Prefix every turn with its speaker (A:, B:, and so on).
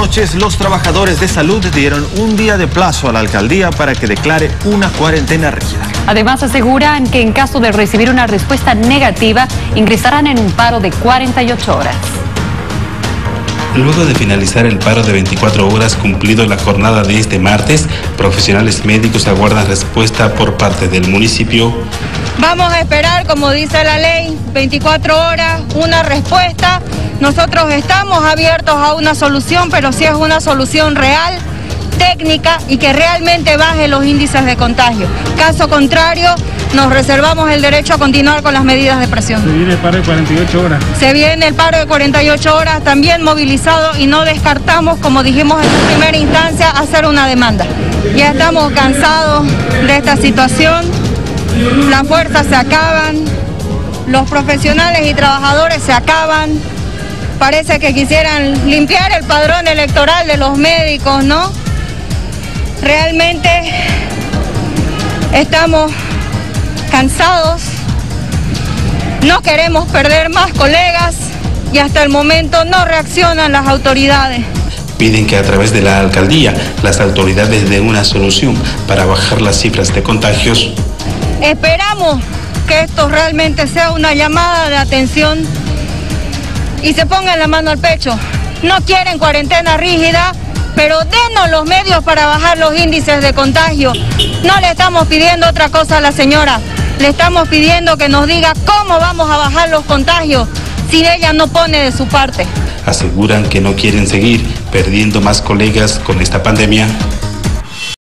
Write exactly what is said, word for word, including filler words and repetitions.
A: noches, los trabajadores de salud dieron un día de plazo a la alcaldía para que declare una cuarentena rígida.
B: Además, aseguran que en caso de recibir una respuesta negativa, ingresarán en un paro de cuarenta y ocho horas.
C: Luego de finalizar el paro de veinticuatro horas cumplido la jornada de este martes, profesionales médicos aguardan respuesta por parte del municipio.
D: Vamos a esperar, como dice la ley, veinticuatro horas, una respuesta. Nosotros estamos abiertos a una solución, pero si es una solución real, técnica y que realmente baje los índices de contagio. Caso contrario, nos reservamos el derecho a continuar con las medidas de presión.
E: Se viene el paro de cuarenta y ocho horas.
D: Se viene el paro de cuarenta y ocho horas, también movilizado, y no descartamos, como dijimos en primera instancia, hacer una demanda. Ya estamos cansados de esta situación, las fuerzas se acaban, los profesionales y trabajadores se acaban. Parece que quisieran limpiar el padrón electoral de los médicos, ¿no? Realmente estamos cansados, no queremos perder más colegas y hasta el momento no reaccionan las autoridades.
C: Piden que a través de la alcaldía las autoridades den una solución para bajar las cifras de contagios.
D: Esperamos que esto realmente sea una llamada de atención y se pongan la mano al pecho. No quieren cuarentena rígida, pero denos los medios para bajar los índices de contagio. No le estamos pidiendo otra cosa a la señora, le estamos pidiendo que nos diga cómo vamos a bajar los contagios si ella no pone de su parte.
C: Aseguran que no quieren seguir perdiendo más colegas con esta pandemia.